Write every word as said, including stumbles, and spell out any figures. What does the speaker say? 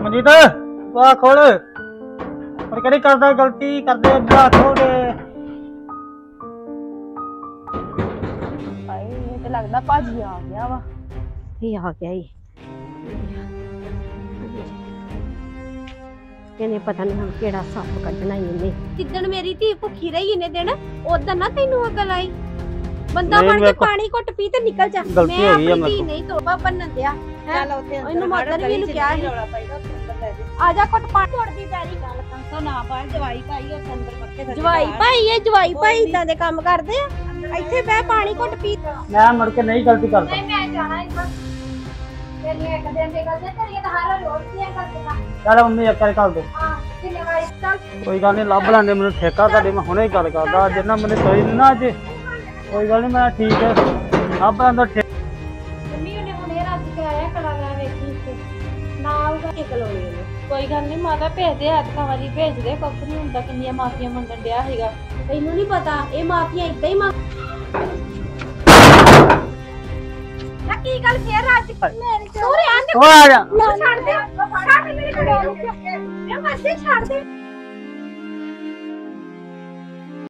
मनजीत वाह खोल और कहीं करदा गलती करदे वाह खोल दे भाई ये तो लगदा भाजी आ गया वा ये आ गया ही ਇਹਨੇ ਪਤਾ ਨਹੀਂ ਹੁਣ ਕਿਹੜਾ ਸੱਪ ਕੱਢਣਾ ਹੀ ਇਹਨੇ ਜਿੱਦਣ ਮੇਰੀ ਧੀ ਭੁੱਖੀ ਰਹੀ ਇਹਨੇ ਦਿਨ ਉਦੋਂ ਨਾ ਤੈਨੂੰ ਅਕਲ ਆਈ ਬੰਦਾ ਬਣ ਕੇ ਪਾਣੀ ਘੁੱਟ ਪੀ ਤੇ ਨਿਕਲ ਜਾ ਮੈਂ ਆਪਣੀ ਧੀ ਨਹੀਂ ਤੋਬਾ ਬੰਨਣ ਦਿਆ ਚੱਲ ਉੱਥੇ ਇਹਨੂੰ ਮਦਰ ਵੀ ਨੂੰ ਕਿਹਾ ਸੀ ਆ ਜਾ ਘੁੱਟ ਪਾਣੀ ਤੋੜਦੀ ਪੈਰੀ ਗੱਲ ਕੰਸੋ ਨਾ ਬਾਹਰ ਜਵਾਈ ਭਾਈ ਉਹ ਅੰਦਰ ਪੱਕੇ ਜਵਾਈ ਭਾਈ ਇਹ ਜਵਾਈ ਭਾਈ ਇਦਾਂ ਦੇ ਕੰਮ ਕਰਦੇ ਆ ਇੱਥੇ ਬਹਿ ਪਾਣੀ ਘੁੱਟ ਪੀ ਮੈਂ ਮੁੜ ਕੇ ਨਹੀਂ ਗਲਤੀ ਕਰਦਾ ਨਹੀਂ ਮੈਂ ਜਾਣਾ ਇੱਥੇ तेरी एक दिन की गलती तेरी तो हर रोज की गलती है चल मम्मी एक कर दो हां कितने बार चल कोई गल नहीं लभ लांदे मेनू ठेका तुहाडे मैं हुणे गल करदा जिन्ना मैंने कोई नहीं ना अज कोई गल नहीं मैं ठीक है लभ लांदा मम्मी ने हुणे रात के आया कलाकार देखी इसको ना आऊगा एक लोड़ी ने कोई गल नहीं माता भेज दे आज का वाली भेज दे कुछ नहीं हुंदा किन्नियां माफियां मंगण दिया हैगा तैनू नहीं पता ए माफिया इदां ही मांग ना की गल फेर रात मेरे तू रे आंदे ओ आ जा छाड़ दे छाड़ दे मेरे को मैं मत छाड़ दे